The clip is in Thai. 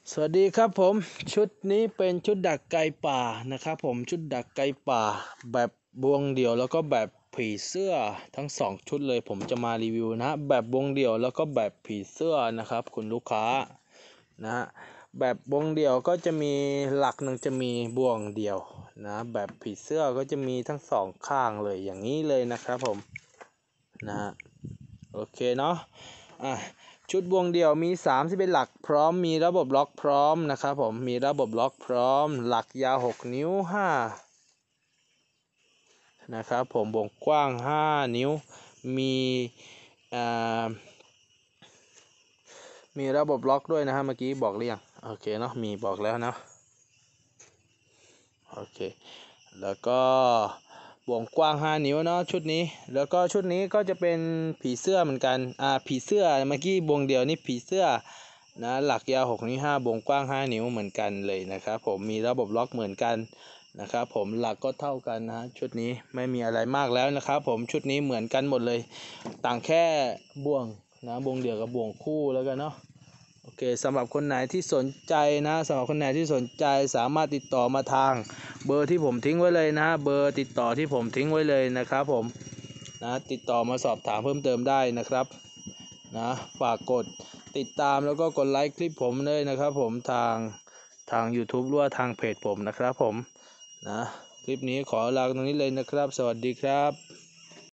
สวัสดีครับผมชุดนี้เป็นชุดดักไก่ป่านะครับผมชุดดักไก่ป่าแบบบวงเดี่ยวแล้วก็แบบผีเสื้อทั้ง2ชุดเลยผมจะมารีวิวนะแบบบวงเดี่ยวแล้วก็แบบผีเสื้อนะครับคุณลูกค้านะแบบบวงเดี่ยวก็จะมีหลักหนึ่งจะมีบ่วงเดี่ยวนะแบบผีเสื้อก็จะมีทั้ง2ข้างเลยอย่างนี้เลยนะครับผมนะโอเคเนาะชุดวงเดี่ยวมี31หลักพร้อมมีระบบล็อกพร้อมนะครับผมมีระบบล็อกพร้อมหลักยาว6นิ้ว5นะครับผมวงกว้าง5นิ้วมีมีระบบล็อกด้วยนะฮะเมื่อกี้บอกหรือยังโอเคเนาะมีบอกแล้วเนาะโอเคแล้วก็วงกว้าง5นิ้วเนาะชุดนี้แล้วก็ชุดนี้ก็จะเป็นผีเสื้อเหมือนกันผีเสื้อเมื่อกี้วงเดียวนี่ผีเสื้อนะหลักยาว6นิ้ว5วงกว้าง5นิ้วเหมือนกันเลยนะครับผมมีระบบล็อกเหมือนกันนะครับผมหลักก็เท่ากันนะชุดนี้ไม่มีอะไรมากแล้วนะครับผมชุดนี้เหมือนกันหมดเลยต่างแค่บ่วงนะบ่วงเดี่ยวกับบ่วงคู่แล้วกันเนาะโอเคสำหรับคนไหนที่สนใจนะสำหรับคนไหนที่สนใจสามารถติดต่อมาทางเบอร์ที่ผมทิ้งไว้เลยนะเบอร์ติดต่อที่ผมทิ้งไว้เลยนะครับผมนะติดต่อมาสอบถามเพิ่มเติมได้นะครับนะฝากกดติดตามแล้วก็กดไลค์คลิปผมเลยนะครับผมทาง YouTube หรือว่าทางเพจผมนะครับผมนะคลิปนี้ขอลาตรงนี้เลยนะครับสวัสดีครับ